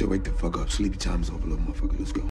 Say, wake the fuck up. Sleepy time's over, little motherfucker. Let's go.